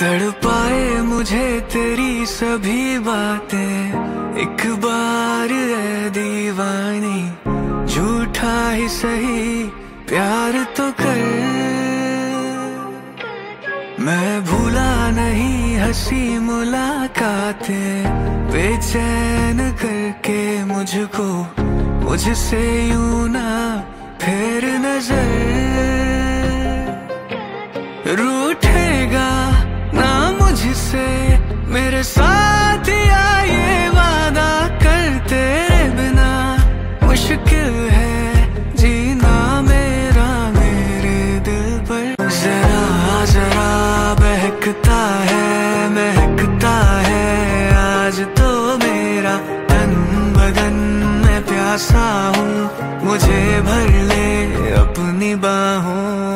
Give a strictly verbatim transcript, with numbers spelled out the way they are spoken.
तड़पाए मुझे तेरी सभी बातें, एक बार है दीवानी, झूठा ही सही प्यार तो कर। मैं भूला नहीं हंसी मुलाकातें, बेचैन करके मुझको मुझसे यूं ना फेर नजर। रूठेगा ना मुझसे मेरे साथ या ये वादा कर, तेरे बिना मुश्किल है जीना मेरा मेरे दिल पर। जरा जरा बहकता है महकता है आज तो मेरा तन बदन, मैं प्यासा हूँ मुझे भर ले अपनी बाहों